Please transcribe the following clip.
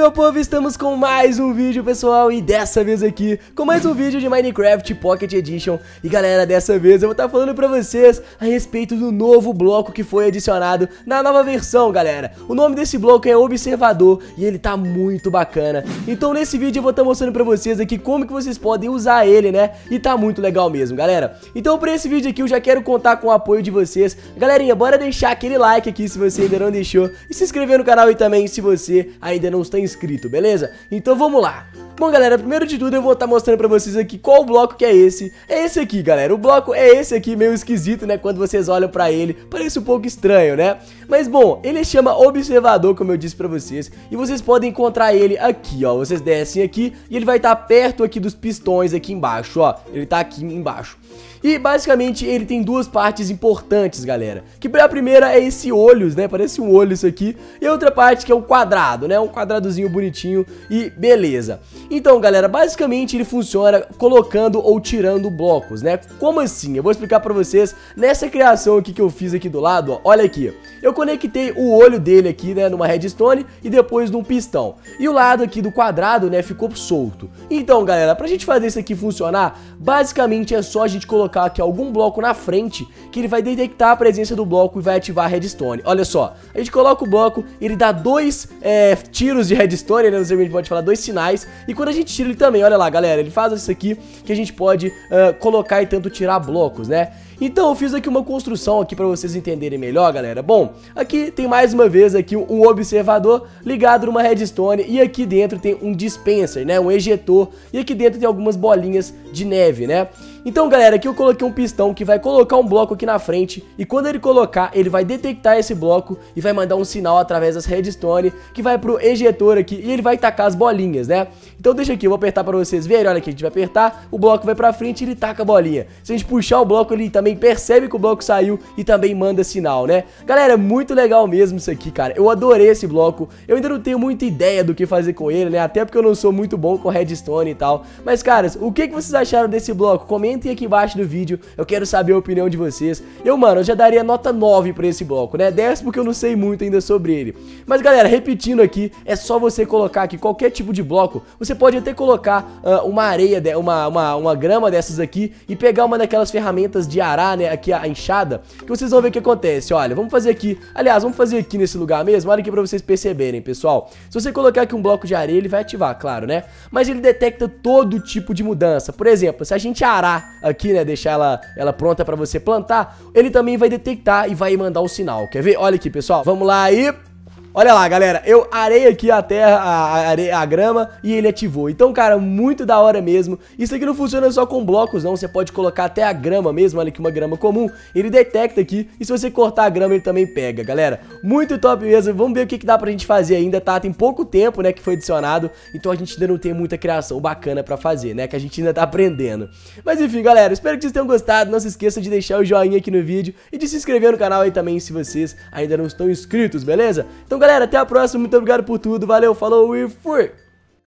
meu povo, estamos com mais um vídeo, pessoal, e dessa vez aqui, com mais um vídeo de Minecraft Pocket Edition. E galera, dessa vez eu vou estar falando pra vocês a respeito do novo bloco que foi adicionado na nova versão, galera. O nome desse bloco é Observador e ele tá muito bacana. Então nesse vídeo eu vou estar mostrando pra vocês aqui como que vocês podem usar ele, né? E tá muito legal mesmo, galera. Então pra esse vídeo aqui eu já quero contar com o apoio de vocês. Galerinha, bora deixar aquele like aqui se você ainda não deixou e se inscrever no canal e também se você ainda não está inscrito, beleza? Então vamos lá. Bom, galera, primeiro de tudo eu vou estar mostrando pra vocês aqui qual bloco que é esse. É esse aqui, galera. O bloco é esse aqui, meio esquisito, né? Quando vocês olham pra ele, parece um pouco estranho, né? Mas, bom, ele chama Observador, como eu disse pra vocês. E vocês podem encontrar ele aqui, ó. Vocês descem aqui e ele vai estar perto aqui dos pistões aqui embaixo, ó. Ele tá aqui embaixo. E basicamente ele tem duas partes importantes, galera. Que a primeira é esse olhos, né? Parece um olho isso aqui. E a outra parte que é um quadrado, né? Um quadradozinho bonitinho e beleza. Então, galera, basicamente ele funciona colocando ou tirando blocos, né? Como assim? Eu vou explicar pra vocês nessa criação aqui que eu fiz aqui do lado, ó. Olha aqui. Eu conectei o olho dele aqui, né? Numa redstone e depois num pistão. E o lado aqui do quadrado, né? Ficou solto. Então, galera, pra gente fazer isso aqui funcionar, basicamente é só a gente colocar aqui algum bloco na frente que ele vai detectar a presença do bloco e vai ativar a redstone. Olha só, a gente coloca o bloco, ele dá dois tiros de redstone, né? A gente pode falar dois sinais. E quando a gente tira ele também, olha lá, galera, ele faz isso aqui que a gente pode colocar e tanto tirar blocos, né? Então eu fiz aqui uma construção aqui pra vocês entenderem melhor, galera. Bom, aqui tem mais uma vez aqui um observador ligado numa redstone e aqui dentro tem um dispenser, né, um ejetor, e aqui dentro tem algumas bolinhas de neve, né. Então, galera, aqui eu coloquei um pistão que vai colocar um bloco aqui na frente e quando ele colocar, ele vai detectar esse bloco e vai mandar um sinal através das redstone que vai pro ejetor aqui e ele vai tacar as bolinhas, né. Então deixa aqui, eu vou apertar pra vocês verem, olha aqui, a gente vai apertar, o bloco vai pra frente e ele taca a bolinha. Se a gente puxar o bloco, ele também percebe que o bloco saiu e também manda sinal, né? Galera, é muito legal mesmo isso aqui, cara. Eu adorei esse bloco. Eu ainda não tenho muita ideia do que fazer com ele, né? Até porque eu não sou muito bom com redstone e tal. Mas, caras, o que vocês acharam desse bloco? Comentem aqui embaixo do vídeo. Eu quero saber a opinião de vocês. Eu já daria nota 9 pra esse bloco, né? 10 porque eu não sei muito ainda sobre ele. Mas, galera, repetindo aqui, é só você colocar aqui qualquer tipo de bloco. Você pode até colocar uma areia, uma grama dessas aqui e pegar uma daquelas ferramentas de arar, né, aqui a enxada, que vocês vão ver o que acontece. Olha, vamos fazer aqui, aliás, vamos fazer aqui nesse lugar mesmo, olha aqui pra vocês perceberem, pessoal. Se você colocar aqui um bloco de areia, ele vai ativar, claro, né, mas ele detecta todo tipo de mudança. Por exemplo, se a gente arar aqui, né, deixar ela pronta pra você plantar, ele também vai detectar e vai mandar o sinal, quer ver? Olha aqui, pessoal, vamos lá aí. Olha lá, galera, eu arei aqui a terra, a grama e ele ativou. Então, cara, muito da hora mesmo. Isso aqui não funciona só com blocos, não. Você pode colocar até a grama mesmo, olha aqui, uma grama comum. Ele detecta aqui e se você cortar a grama, ele também pega, galera. Muito top mesmo. Vamos ver o que dá pra gente fazer ainda, tá? Tem pouco tempo, né, que foi adicionado. Então a gente ainda não tem muita criação bacana pra fazer, né, que a gente ainda tá aprendendo. Mas enfim, galera, espero que vocês tenham gostado. Não se esqueça de deixar o joinha aqui no vídeo e de se inscrever no canal aí também se vocês ainda não estão inscritos, beleza? Então, galera, até a próxima, muito obrigado por tudo, valeu, falou e fui!